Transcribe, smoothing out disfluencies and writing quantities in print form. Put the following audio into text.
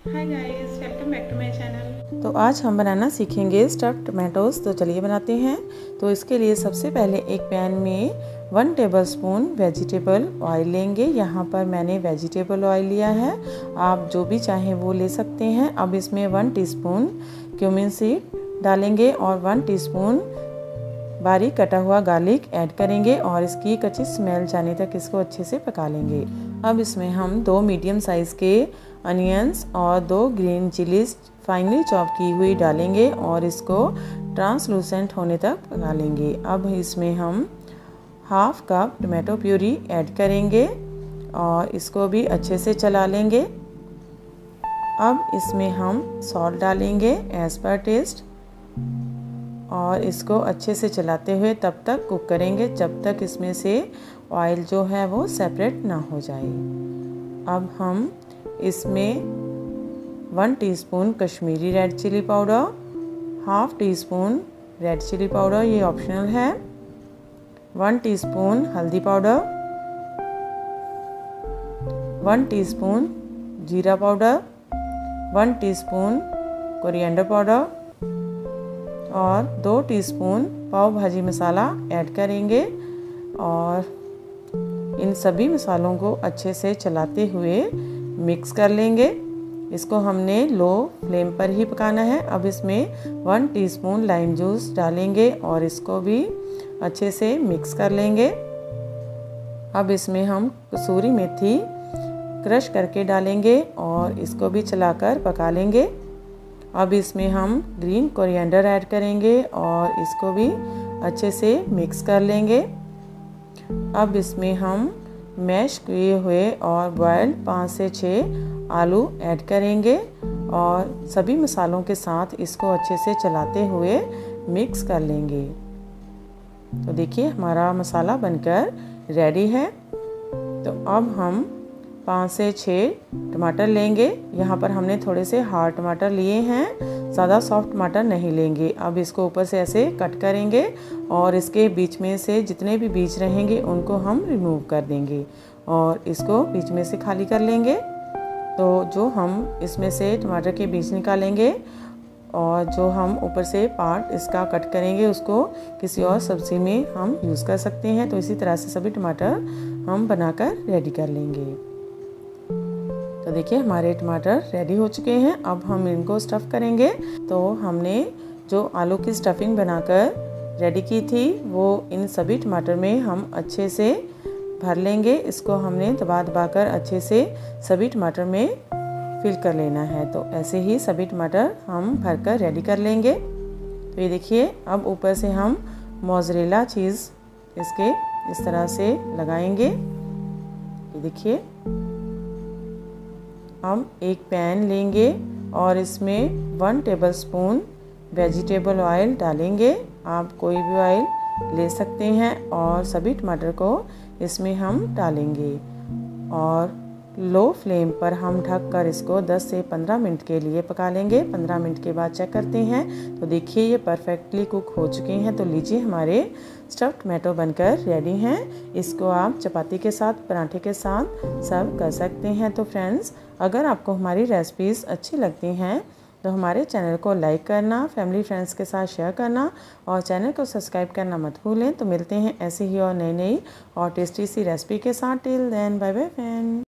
Hi guys, welcome back to my channel. तो आज हम बनाना सीखेंगे स्टफ्ड टमाटोज। तो चलिए बनाते हैं। तो इसके लिए सबसे पहले एक पैन में 1 टेबलस्पून वेजिटेबल ऑयल लेंगे। यहाँ पर मैंने वेजिटेबल ऑयल लिया है, आप जो भी चाहें वो ले सकते हैं। अब इसमें 1 टीस्पून क्यूमिन सीड डालेंगे और 1 टीस्पून बारीक कटा हुआ गार्लिक ऐड करेंगे और इसकी कच्ची स्मेल जाने तक इसको अच्छे से पका लेंगे। अब इसमें हम 2 मीडियम साइज़ के अनियंस और 2 ग्रीन चिलीज फाइनली चॉप की हुई डालेंगे और इसको ट्रांसलूसेंट होने तक पका लेंगे। अब इसमें हम half cup tomato puree add करेंगे और इसको भी अच्छे से चला लेंगे। अब इसमें हम सॉल्ट डालेंगे एज़ पर टेस्ट और इसको अच्छे से चलाते हुए तब तक कुक करेंगे जब तक इसमें से ऑयल जो है वो सेपरेट ना हो जाए। अब हम इसमें 1 teaspoon Kashmiri red chilli powder, half teaspoon red chilli powder, ये ऑप्शनल है, 1 टीस्पून हल्दी पाउडर, 1 टीस्पून जीरा पाउडर, 1 टीस्पून कोरिएंडर पाउडर और 2 टीस्पून पाव भाजी मसाला ऐड करेंगे और इन सभी मसालों को अच्छे से चलाते हुए मिक्स कर लेंगे। इसको हमने लो फ्लेम पर ही पकाना है। अब इसमें 1 टीस्पून लाइम जूस डालेंगे और इसको भी अच्छे से मिक्स कर लेंगे। अब इसमें हम कसूरी मेथी क्रश करके डालेंगे और इसको भी चलाकर पका लेंगे। अब इसमें हम ग्रीन कोरिएंडर ऐड करेंगे और इसको भी अच्छे से मिक्स कर लेंगे। अब इसमें हम मैश किए हुए और बॉयल्ड 5 से 6 आलू ऐड करेंगे और सभी मसालों के साथ इसको अच्छे से चलाते हुए मिक्स कर लेंगे। तो देखिए हमारा मसाला बनकर रेडी है। तो अब हम 5 से 6 टमाटर लेंगे। यहाँ पर हमने थोड़े से हार्ड टमाटर लिए हैं, ज़्यादा सॉफ्ट टमाटर नहीं लेंगे। अब इसको ऊपर से ऐसे कट करेंगे और इसके बीच में से जितने भी बीज रहेंगे उनको हम रिमूव कर देंगे और इसको बीच में से खाली कर लेंगे। तो जो हम इसमें से टमाटर के बीज निकालेंगे और जो हम ऊपर से पार्ट इसका कट करेंगे उसको किसी और सब्ज़ी में हम यूज़ कर सकते हैं। तो इसी तरह से सभी टमाटर हम बनाकर रेडी कर लेंगे। तो देखिए हमारे टमाटर रेडी हो चुके हैं। अब हम इनको स्टफ़ करेंगे। तो हमने जो आलू की स्टफिंग बनाकर रेडी की थी वो इन सभी टमाटर में हम अच्छे से भर लेंगे। इसको हमने दबा दबा कर अच्छे से सभी टमाटर में फिल कर लेना है। तो ऐसे ही सभी टमाटर हम भर कर रेडी कर लेंगे। तो ये देखिए अब ऊपर से हम मोज़रेला चीज़ इसके इस तरह से लगाएंगे। ये देखिए हम एक पैन लेंगे और इसमें 1 टेबलस्पून वेजिटेबल ऑयल डालेंगे। आप कोई भी ऑयल ले सकते हैं और सभी टमाटर को इसमें हम डालेंगे और लो फ्लेम पर हम ढक कर इसको 10 से 15 मिनट के लिए पका लेंगे। 15 मिनट के बाद चेक करते हैं। तो देखिए ये परफेक्टली कुक हो चुके हैं। तो लीजिए हमारे स्टफ्ड टमाटो बनकर रेडी हैं। इसको आप चपाती के साथ, पराठे के साथ सर्व कर सकते हैं। तो फ्रेंड्स, अगर आपको हमारी रेसिपीज़ अच्छी लगती हैं तो हमारे चैनल को लाइक करना, फैमिली फ्रेंड्स के साथ शेयर करना और चैनल को सब्सक्राइब करना मत भूलें। तो मिलते हैं ऐसे ही और नई और टेस्टी सी रेसिपी के साथ। Till then bye bye friend.